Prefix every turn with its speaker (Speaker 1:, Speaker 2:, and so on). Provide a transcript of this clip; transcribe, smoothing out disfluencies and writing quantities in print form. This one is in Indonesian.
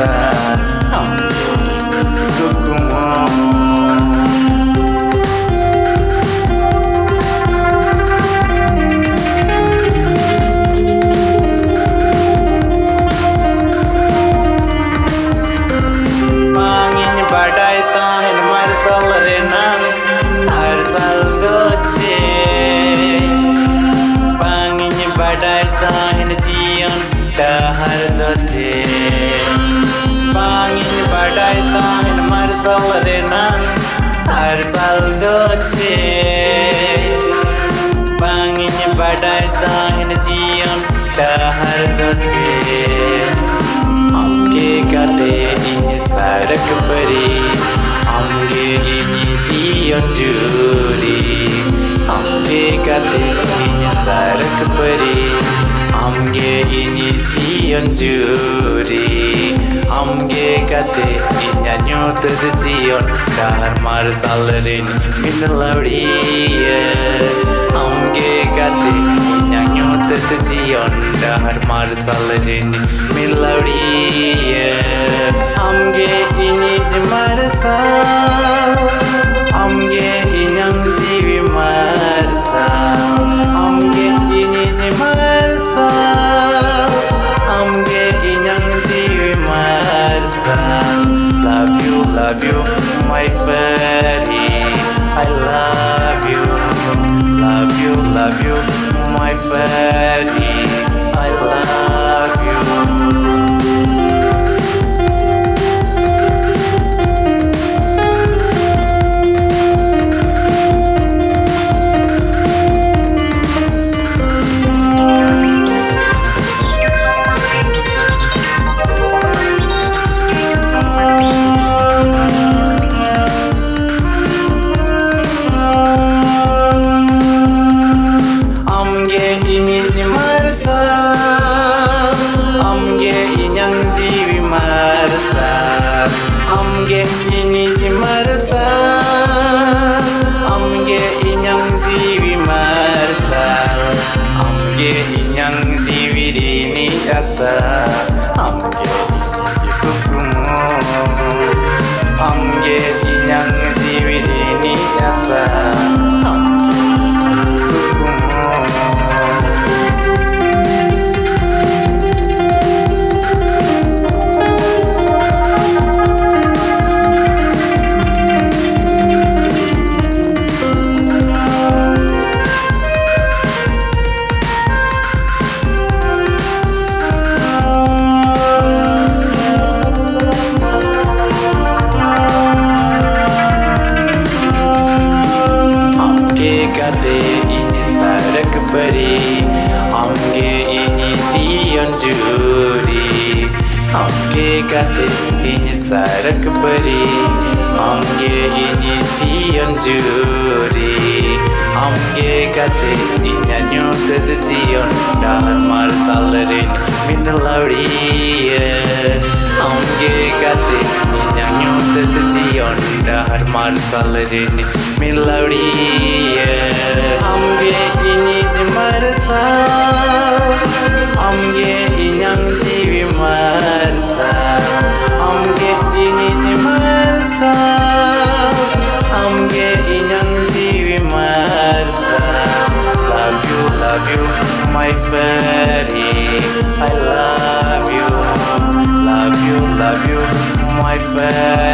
Speaker 1: Dahar doce Bangin badai tahin marsal renang Harsal doce Bangin badai tahin jion Dahar doce Amge kate ini sarak peri Amge ini jion juri Amge kate ini sarak peri Amge ini jion juri Amge kate inya nyut jion Dahar marsal rin min lavdiye Amge kate inya nyut jion Dahar marsal rin min lavdiye Amge ini marsal Amge inyang jiwi marsal Amge ini marsal Amge inyang jiwi marsal Love you, my fairy I love you, my fairy I love you Amge ini marsal Amge inyang jiwi marsal Amge inyang jiwi rini asa Amge kukumu Amge inyang jiwi rini asa Amge kukumu Kate ini sarak peri Amge ini jion juri Amge kate ini sarak peri Amge ini jion juri Amge kate inya nyut jion Dahar marsal rin min lavdiye Amge kate inya nyut jion Dahar marsal rin min lavdiye Amge ini marsal Amge inyang jiwi marsal Amge ini marsal Amge inyang jiwi marsal Love you, my fairy I love you, my fairy